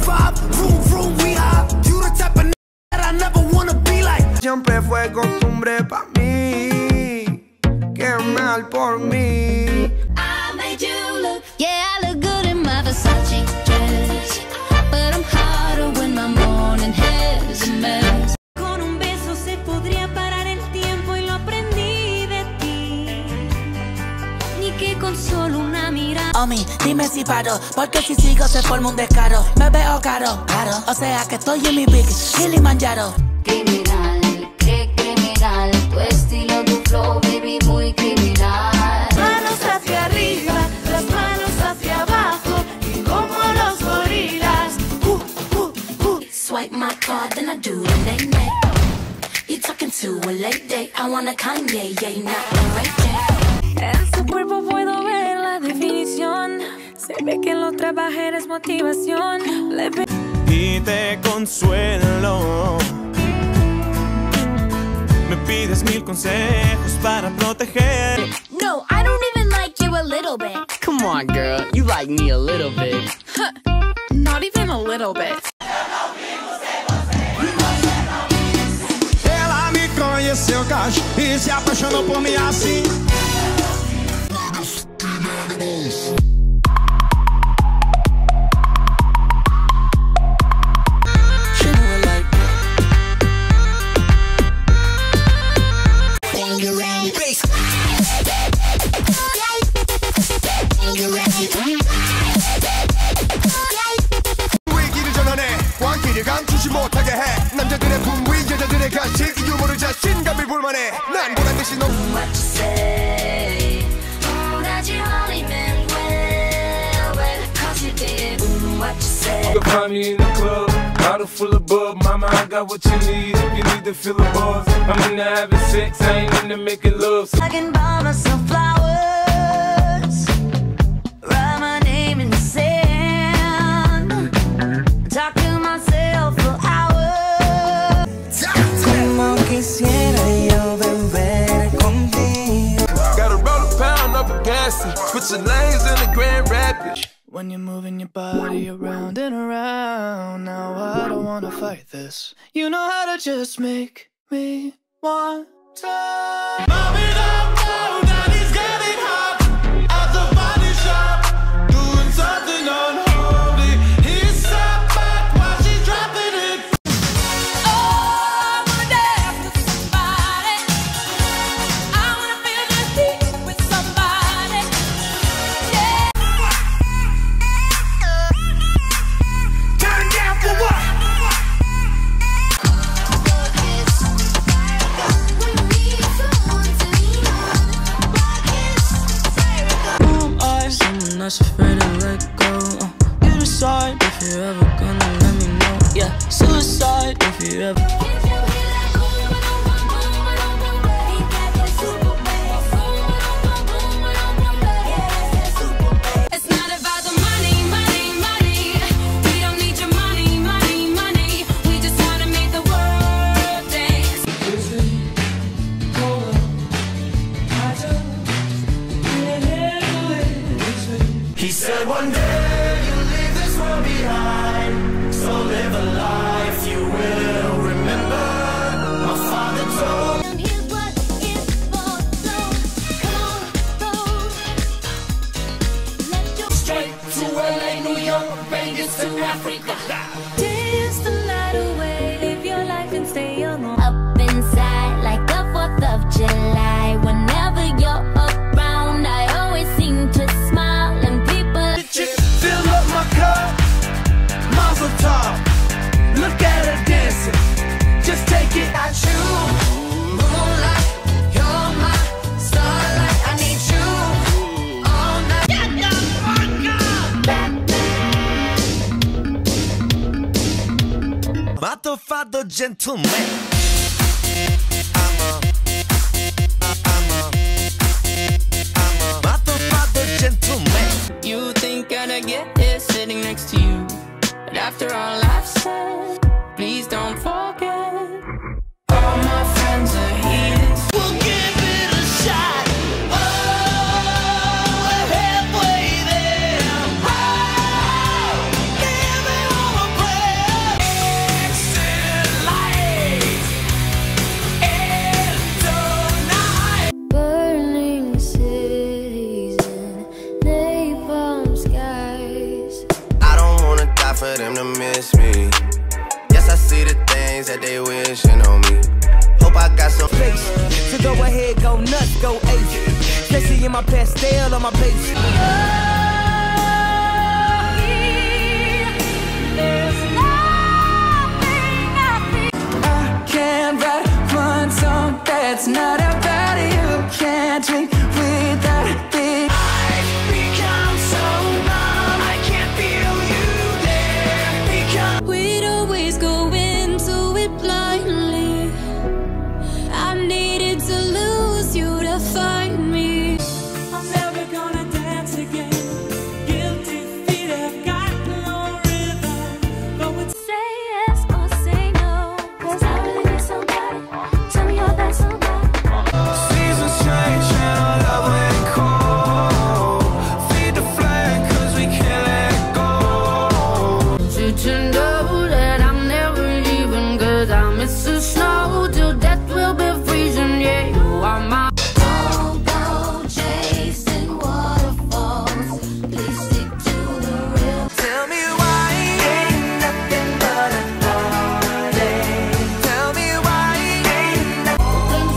5, vroom, vroom, we high. You the type of that I never wanna be like. Siempre fue costumbre pa' mí, que mal por mí. I made you look, yeah, I look good in my Versace dress, but I'm hotter when my morning hair's a mess. Con un beso se podría parar el tiempo y lo aprendí de ti, ni que con solo una mirada. Omi, dime si paro, porque si sigo se forma un descaro. Me veo caro, caro, o sea que estoy en mi big Kilimanjaro. Criminal, qué criminal, tu estilo, tu flow, baby, muy criminal. Manos hacia arriba, las manos hacia abajo, y como los gorilas. Swipe my card, then I do the nay-nay. You talking to a late date, I want a Kanye, yeah, not right there. En su cuerpo puedo ver la definición. Se ve que lo trabajé es motivación. Y te consuelo. Me pides 1000 consejos para proteger. No, I don't even like you a little bit. Come on, girl, you like me a little bit. Not even a little bit. Ela me conheceu, cacho, e se apaixonou por mim assim. 위기를 전환해 왕기를 감추지 못하게 해 남자들의 분위 여자들의 가식 유머를 자신감이 불만해 난 보란 듯이 너 What you say? that you only meant well, cause you did what you say. You can find me in the club, bottle full of bub. Mama, I got what you need if you need to feel the buzz. I'm into having sex, I ain't into making love. I can buy myself flowers, write my name in the sand, talk to myself for hours. Como quisiera yo beber contigo. Gotta roll a pound up a gas and switch the lanes in the Grand Rapids. When you're moving your body around and around, now I don't wanna fight this. You know how to just make me want to. Mom it up now, daddy's getting hot at the body shop, doing something unholy. He sat back while she's dropping it. Oh, I wanna dance with somebody. I wanna feel this deep with somebody. Yeah. Turn down for what? Someone that's afraid to let go. You decide if you're ever gonna let me know. Yeah, suicide if you ever. It's not about the money, money, money. We don't need your money, money, money. We just wanna make the world dance. He said one day you'll leave this world behind, so live a life you will remember. My father told And here's what it's for, so come on, let your straight to LA, New York, Vegas to Africa. Dance the night away, live your life and stay young. up inside like the 4th of July. Whenever you're around, I always seem to smile and people. Fill up my cup, Mazel tov. Look at her dancing, just take it. I choose moonlight, you're my starlight. I need you all night. Get the fuck up. Motherfucker gentleman. Motherfucker gentleman. You think I'd get here sitting next to you, but after all I've said, please don't forget. All my friends are heathens. We'll give it a shot. Oh, we're halfway there. Oh, give it all a for them to miss me. Yes, I see the things that they wishing on me. Hope I got some face. So go ahead, go nuts, go ape. Especially in my pastel on my page. I can't write one song that's not about you. Can't drink without it. I've become so numb, I can't feel you there. We'd always go into it blindly. I needed to lose you to find me. I'm never gonna dance again. Guilty feet have got no rhythm. But with Say yes or say no, 'cause I really need somebody. Tell me you're that somebody. seasons change and our love went cold. Feed the flame 'cause we can't let go. Did you know that I'm never leaving? 'Cause I miss the snow till death will be freezing. Yeah, you are my. Don't go chasing waterfalls. Please stick to the real. Tell me why ain't nothing but a heartache. Tell me why ain't nothing.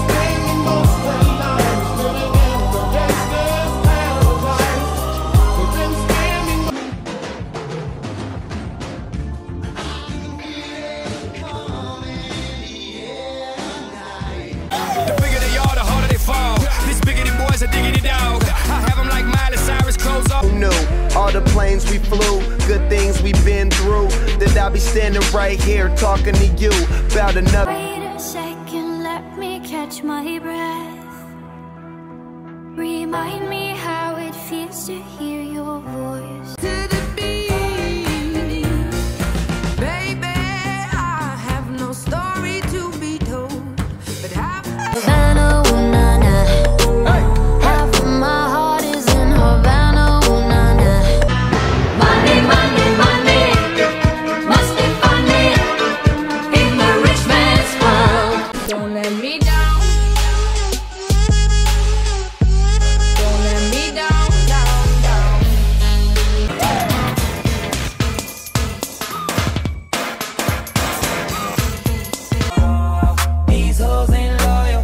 The bigger they are, the harder they fall. These biggity boys are diggity dog. I have them like Miley Cyrus, clothes off. Who knew all the planes we flew, good things we've been through, that I'll be standing right here talking to you about another. Wait a second, let me catch my breath. Remind me how it feels to hear your voice. To the beat, baby, I have no story to be told, but Havana, ooh, na, na. Half of my heart is in Havana, ooh, na, na. Money, money, money, must be funny in the rich man's world. Don't let me down. Don't let me down, down, down. These hoes ain't loyal.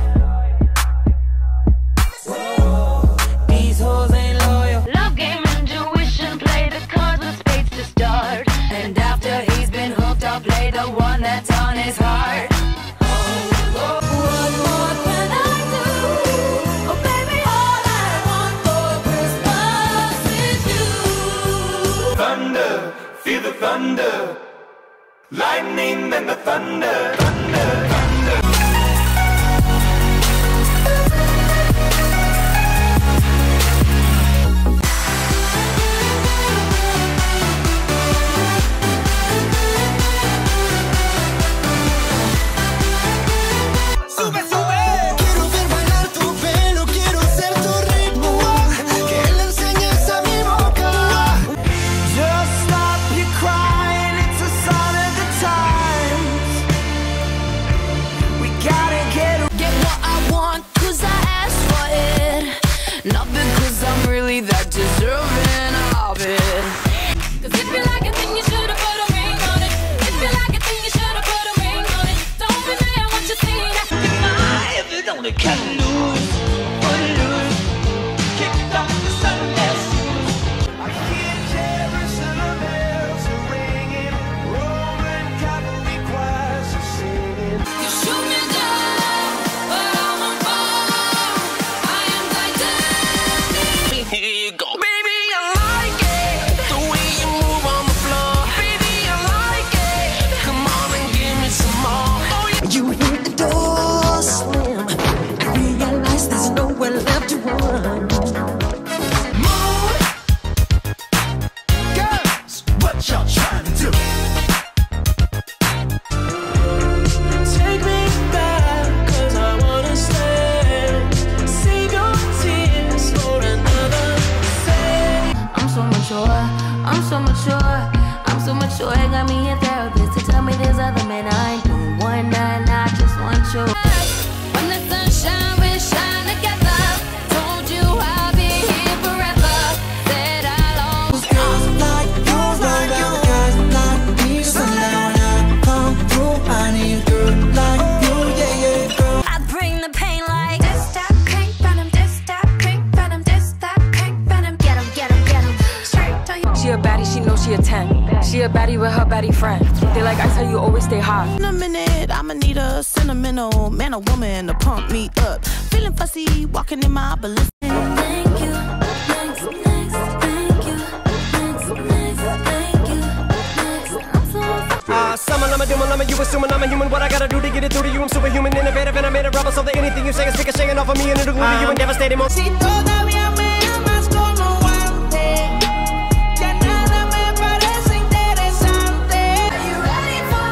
These hoes ain't loyal. Love game, intuition, play the cards with spades to start. And after he's been hooked, I'll play the one that's on his heart. What more can I do? Oh baby, all I want for Christmas is you. thunder, feel the thunder, lightning and the thunder, thunder, thunder. Sube, sube. Quiero ver bailar tu pelo, quiero ser tu ritmo, que le enseñes a mi boca. Just stop your crying, it's a sign of the times. baddie friend. They like I tell you always stay hot. In a minute, I'ma need a sentimental man or woman to pump me up. Feeling fussy, walking in my ballistic. Thank you, next, next, thank you, next, next, thank you, next. I'm so Summon, I'm a doom, I'm a you assuming I'm a human. What I gotta do to get it through to you? I'm superhuman, innovative, and I made a rubber so that anything you say is shaking off of me and it'll glue to you and devastating more. Si todavía me amas como antes, ya nada me parece interesante. Are you ready for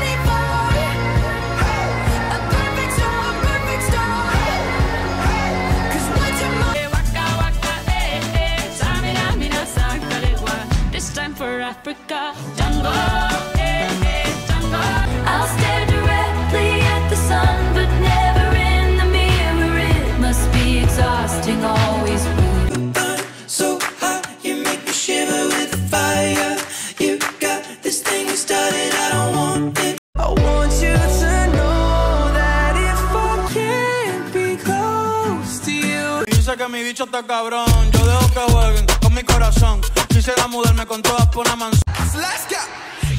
a perfect storm, perfect storm? 'Cause what tomorrow? Waka waka, samina mina sakarewa. This time for Africa, jungle, jungle. I'll stare directly at the sun, but never in the mirror. It must be exhausting, always waiting. So hot, you make me shiver with fire. You got this thing you started, I don't want it. I want you to know that if I can't be close to you. Dice que mi bicho está cabrón, yo dejo que jueguen con mi corazón. Quisiera mudarme con todas por una mansión. Let's go.